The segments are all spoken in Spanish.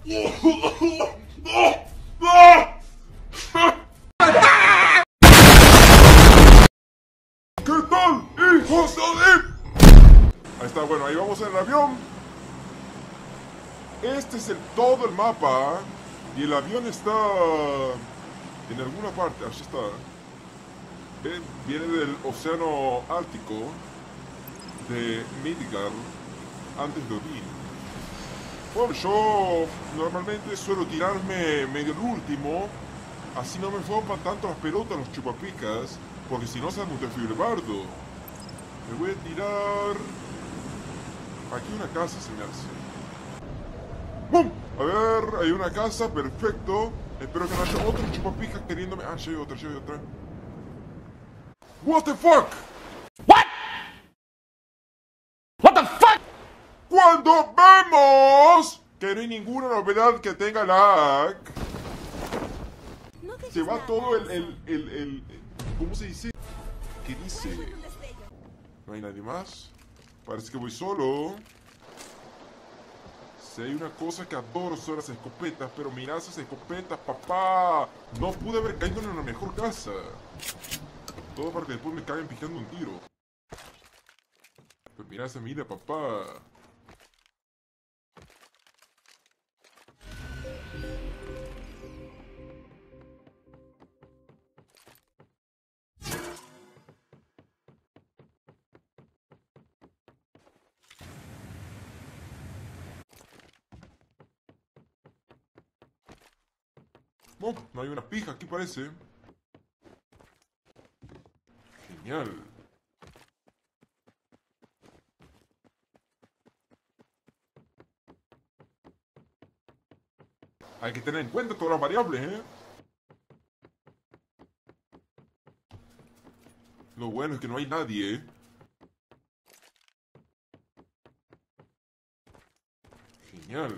¿Qué tal, hijos de...? Ahí está, bueno, ahí vamos en el avión. Este es todo el mapa. Y el avión está en alguna parte, así está. Viene del océano Ártico de Midgard, antes de Odín. Bueno, yo normalmente suelo tirarme medio el último, así no me forman tanto las pelotas los chupapicas, porque si no se hace un bardo. Me voy a tirar... Aquí hay una casa, se me hace. ¡Bum! A ver, hay una casa, perfecto. Espero que no haya otro chupapicas queriéndome... Ah, ya hay otra, ya hay otra. What the fuck? What? What the fuck? Cuando vemos que no hay ninguna novedad que tenga lag, se va todo el... ¿Cómo se dice? ¿Qué dice? ¿No hay nadie más? Parece que voy solo. Si hay una cosa que adoro son las escopetas, pero mira esas escopetas, papá. No pude haber caído en una mejor casa. Todo para que después me caigan picando un tiro. Pero mira esa mira, papá. No, no hay una pija aquí parece. Genial. Hay que tener en cuenta todas las variables, ¿eh? Lo bueno es que no hay nadie, ¿eh? Genial.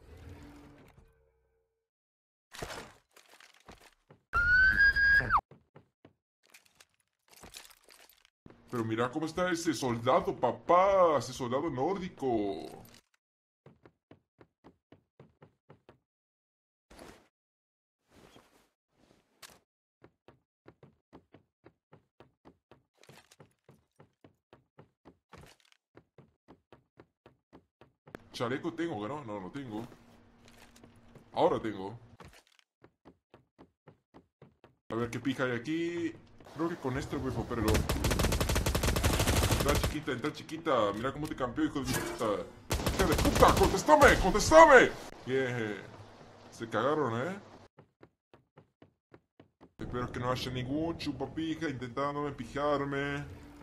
Pero mira cómo está ese soldado, papá. Ese soldado nórdico. Chaleco tengo, ¿no? No, no tengo. Ahora tengo. A ver qué pija hay aquí. Creo que con este voy a romper el ojo. Entra chiquita. Mira cómo te campeó, hijo de puta. ¡Hija de puta! ¡Contéstame! ¡Contéstame! Yeah. Se cagaron, ¿eh? Espero que no haya ningún chupapija intentándome pijarme.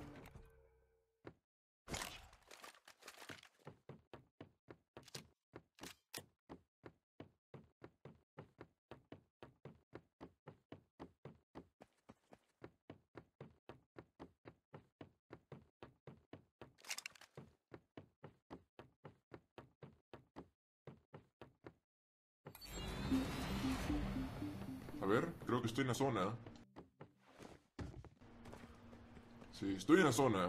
A ver, creo que estoy en la zona. Sí, estoy en la zona.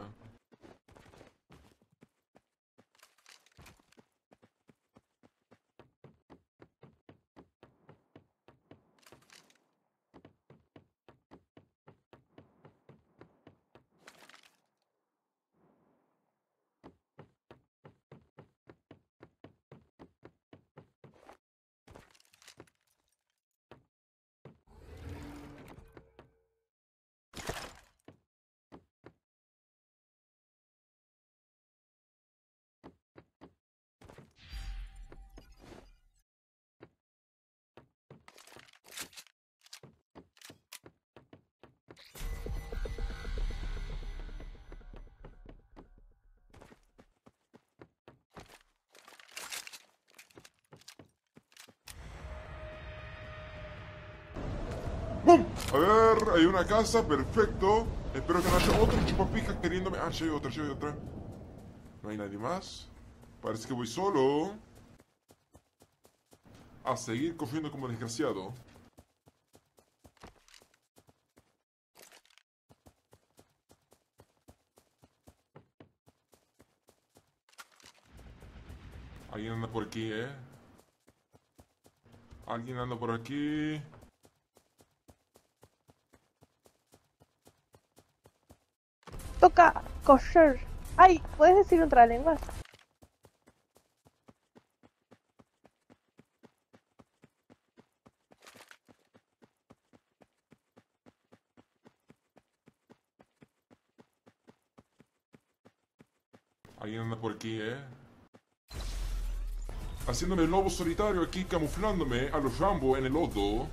¡Bum! A ver, hay una casa, perfecto. Espero que no haya otro chupapijas queriéndome... Ah, ya hay otra, ya hay otra. No hay nadie más. Parece que voy solo. A seguir confiando como desgraciado. Alguien anda por aquí, ¿eh? Alguien anda por aquí. Toca kosher. Ay, ¿puedes decir otra lengua? Alguien anda por aquí, haciéndome el lobo solitario aquí, camuflándome a los Rambo en el lodo.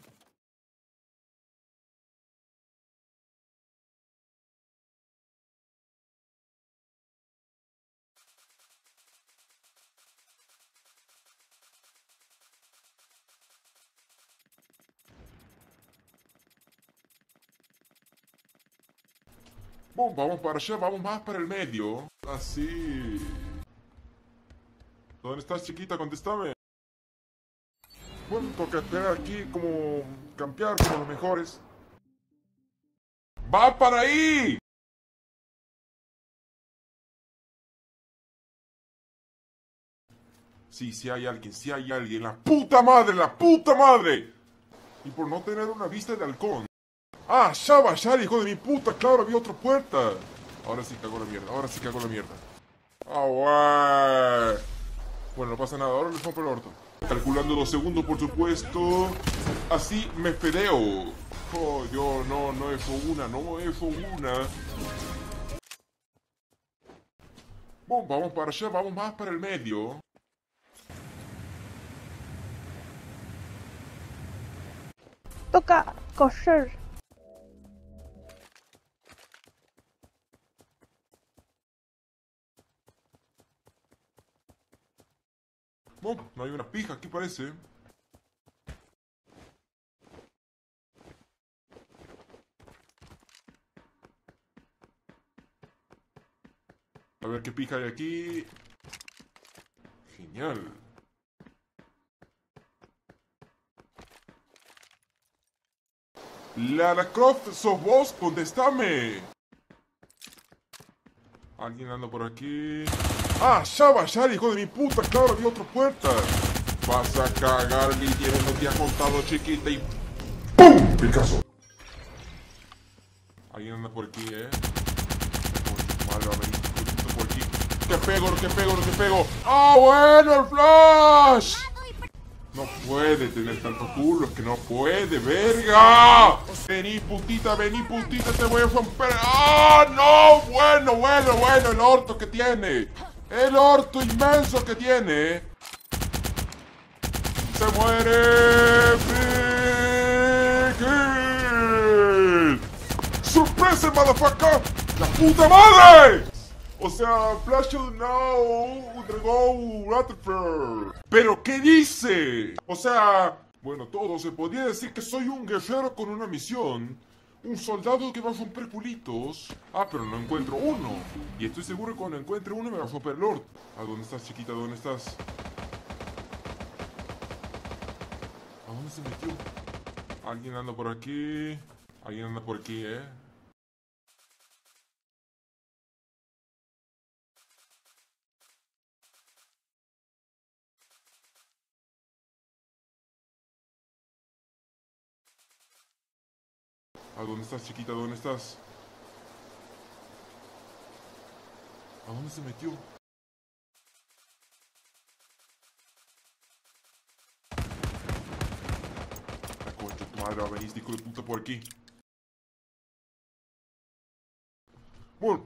Bom, vamos para allá, vamos más para el medio. Así. ¿Dónde estás, chiquita? Contéstame. Bueno, toca esperar aquí como campear como los mejores. ¡Va para ahí! Sí, sí hay alguien, sí hay alguien. ¡La puta madre, la puta madre! Y por no tener una vista de halcón. ¡Ah, ya va, ya, hijo de mi puta! ¡Claro, había otra puerta! Ahora sí cagó la mierda, ahora sí cagó la mierda. ¡Ah, wey! Bueno, no pasa nada, ahora les rompo el orto. Calculando los segundos, por supuesto. Así me fedeo. Oh, yo no he hecho una, no he hecho una. Bueno, vamos para allá, vamos más para el medio. Toca kosher. Bueno, no hay una pija aquí parece. A ver qué pija hay aquí. Genial. Lara Croft, sos vos, contestame. Alguien anda por aquí. ¡Ah, ya va, ya, hijo de mi puta! ¡Claro, había otra puerta! Vas a cagar, Lidia, no te ha contado, chiquita, y ¡pum! Picasso. Alguien anda por aquí, Madre, va a venir por aquí. ¡Que pego, que pego, que pego! ¡Ah, bueno, el flash! No puede tener tanto culo, es que no puede, verga. Vení putita, te voy a romper. ¡Ah, no! Bueno, el orto que tiene. El orto inmenso que tiene. Se muere. Big Kill. ¡Sorpresa, motherfucker! ¡La puta madre! O sea, Flash now, Dragon Rutherford. ¿Pero qué dice? O sea, bueno, todo se podría decir que soy un guerrero con una misión. Un soldado que va a romper culitos. Ah, pero no encuentro uno. Y estoy seguro que cuando encuentre uno me va a romper el orto. ¿A dónde estás, chiquita? ¿Dónde estás? ¿A dónde se metió? Alguien anda por aquí. Alguien anda por aquí, ¿A dónde estás, chiquita? ¿Dónde estás? ¿A dónde se metió? La concha de tu madre, va a venir, hijo de puta, por aquí. Bueno.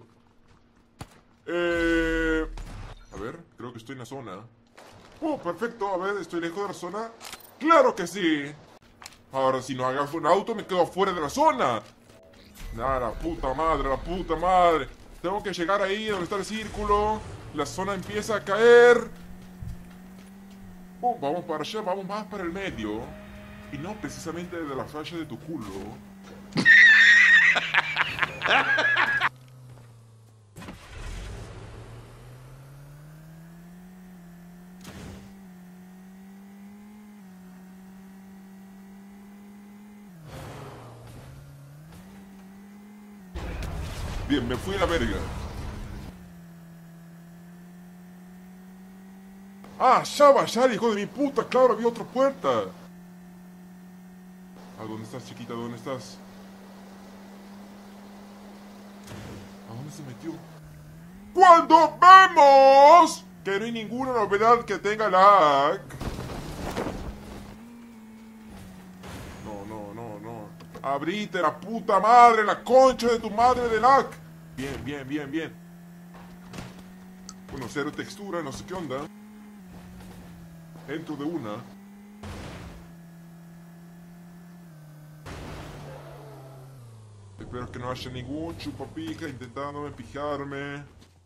A ver, creo que estoy en la zona. Oh, perfecto, a ver, ¿estoy lejos de la zona? ¡Claro que sí! Ahora, si no hagas un auto, me quedo afuera de la zona. Nah, la puta madre, la puta madre. Tengo que llegar ahí donde está el círculo. La zona empieza a caer. Oh, vamos para allá, vamos más para el medio. Y no precisamente de la falla de tu culo. Bien, me fui a la verga. ¡Ah, ya va, ya, hijo de mi puta! ¡Claro, había otra puerta! dónde estás, chiquita? ¿Dónde estás? ¿A dónde se metió? Cuando vemos que no hay ninguna novedad que tenga lag. No. Abrite la puta madre, la concha de tu madre de lag. Bien. Bueno, cero textura, no sé qué onda. Entro de una. Espero que no haya ningún chupapija intentándome pijarme.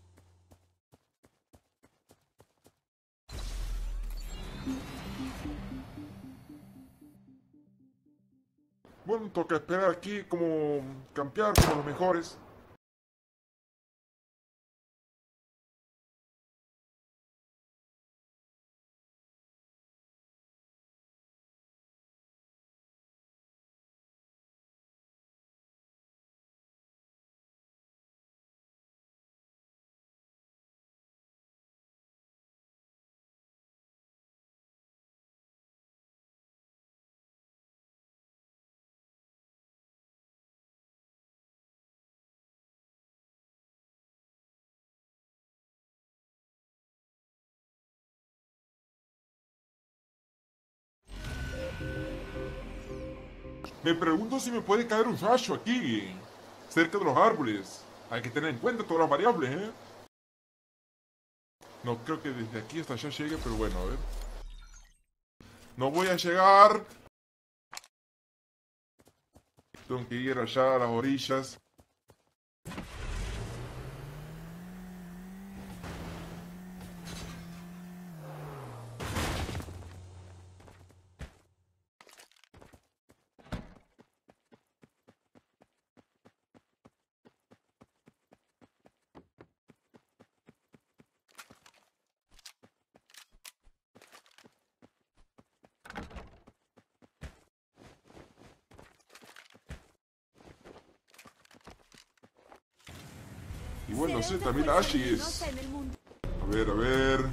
Bueno, toca esperar aquí como campear como los mejores. Me pregunto si me puede caer un rayo aquí, cerca de los árboles. Hay que tener en cuenta todas las variables, ¿eh? No creo que desde aquí hasta allá llegue, pero bueno, a ver. No voy a llegar. Tengo que ir allá a las orillas. Y bueno, sí, también Ashi es. A ver.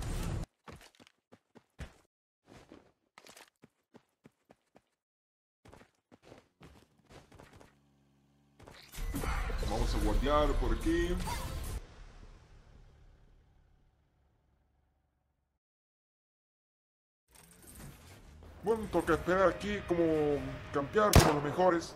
Vamos a guardiar por aquí. Bueno, toca esperar aquí como campear como los mejores.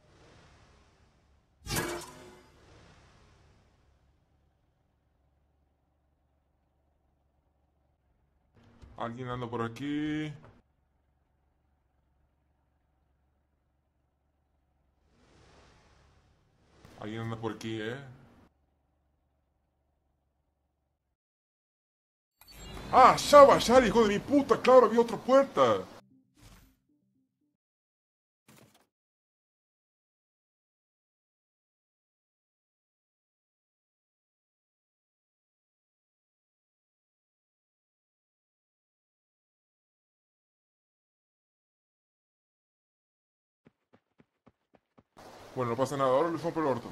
Alguien anda por aquí. Alguien anda por aquí, ¿eh? ¡Ah, ya va, ya, hijo de mi puta! ¡Claro, había otra puerta! Bueno, no pasa nada, ahora les rompo el orto.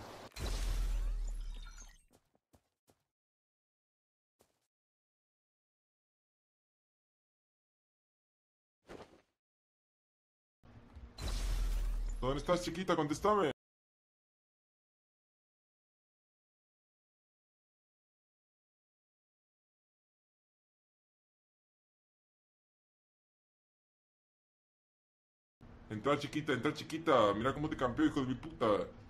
¿Dónde estás, chiquita? Contéstame. Entra, chiquita. Mira cómo te campeó, hijo de mi puta.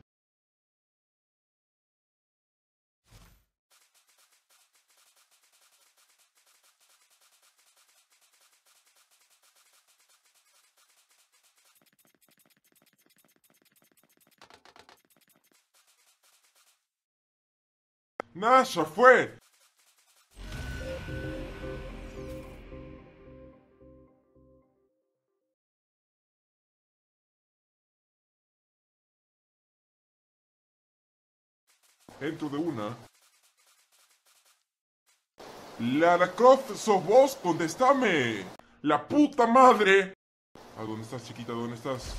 ¡Nah, ya fue! Entro de una. Lara Croft, sos vos, contéstame. La puta madre. ¿A dónde estás, chiquita? ¿Dónde estás?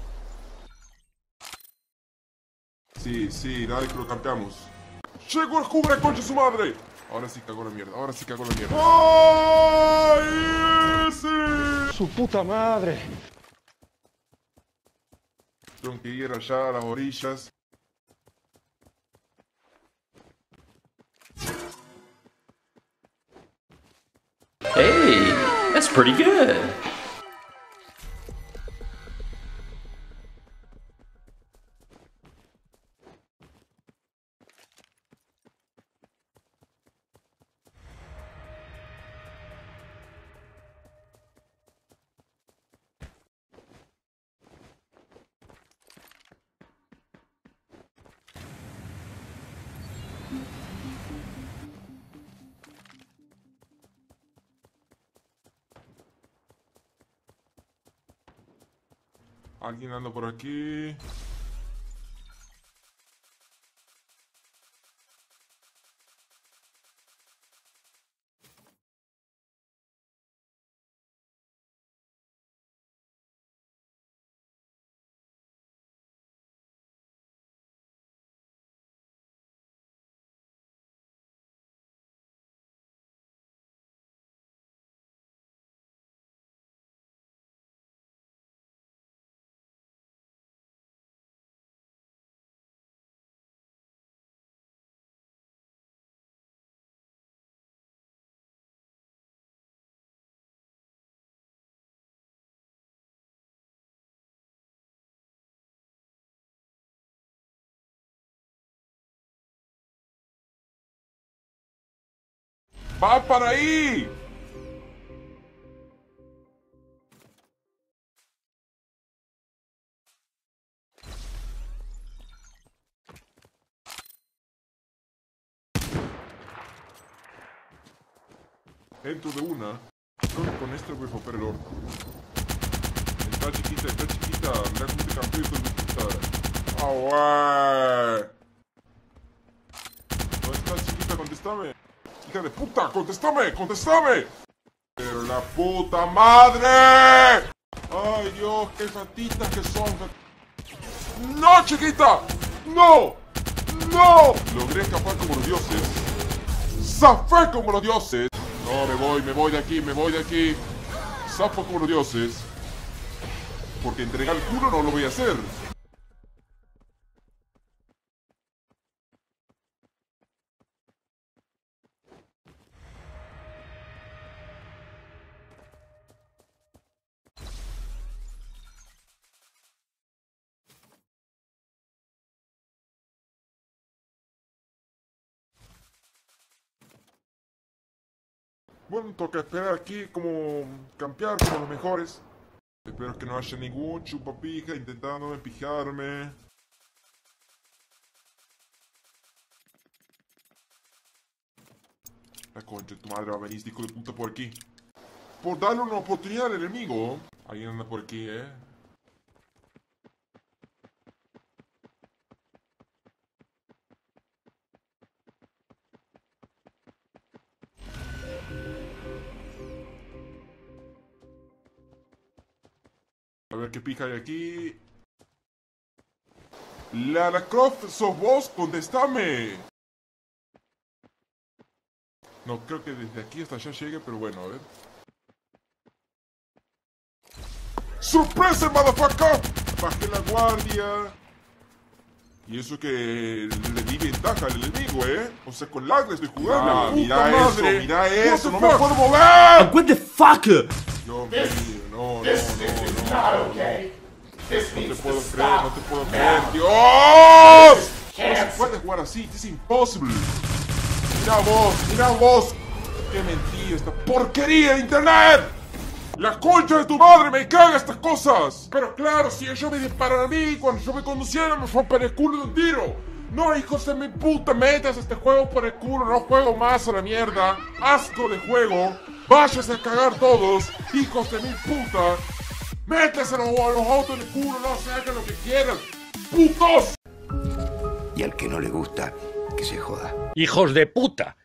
Sí, dale que lo campeamos. ¡Llegó el cubre, concha su madre! Ahora sí cagó la mierda, ¡Ay, sí! ¡Su puta madre! Tengo que ir allá a las orillas. Hey, that's pretty good. Alguien anda por aquí. ¡Va para ahí! Entro de una. Creo que con esto voy a romper el orto. Está chiquita, está chiquita. Mira cómo te cambió, hijo de puta. ¡Ah, wey! ¿Dónde está, chiquita? Contéstame. ¡Hija de puta! ¡Contéstame! ¡Contéstame! ¡Pero la puta madre! ¡Ay, Dios! ¡Qué fatitas que son! ¡No, chiquita! ¡No! ¡No! Logré escapar como los dioses. ¡Zafé como los dioses! No, me voy de aquí, me voy de aquí. Zafo como los dioses. Porque entregar el culo no lo voy a hacer. Bueno, toca esperar aquí como campear como los mejores. Espero que no haya ningún chupapija intentando empijarme. La concha de tu madre va a venir este hijo de puta por aquí. Por darle una oportunidad al enemigo. Alguien anda por aquí, A ver qué pija hay aquí. Lara Croft, sos vos, contestame. No creo que desde aquí hasta allá llegue, pero bueno, a ver. ¡Sorpresa, motherfucker! Bajé la guardia. Y eso que le di ventaja al enemigo, O sea, con lag le estoy jugando. Ah, mira eso, no me puedo mover. What the fuck? Dios mío, no. No te puedo creer, no te puedo creer. ¡Dios! No se puede jugar así, es imposible. Mira vos. Qué mentira esta porquería de internet. La concha de tu madre, me caga estas cosas. Pero claro, si ellos me disparan a mí, cuando yo me conduciera me rompen el culo de un tiro. No, hijos de mi puta, metas este juego por el culo, no juego más a la mierda. Asco de juego. Váyanse a cagar todos, hijos de mi puta. Métese los autos en el culo, no se hagan lo que quieran. ¡Putos! Y al que no le gusta, que se joda. ¡Hijos de puta!